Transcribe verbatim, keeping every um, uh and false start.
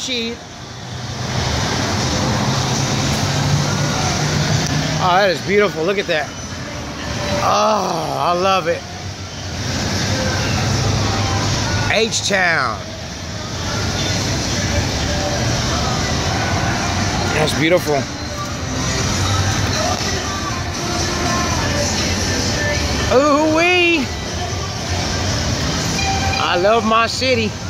sheet. Oh, that is beautiful. Look at that. Oh, I love it. H-Town. That's beautiful. Ooh-wee. I love my city.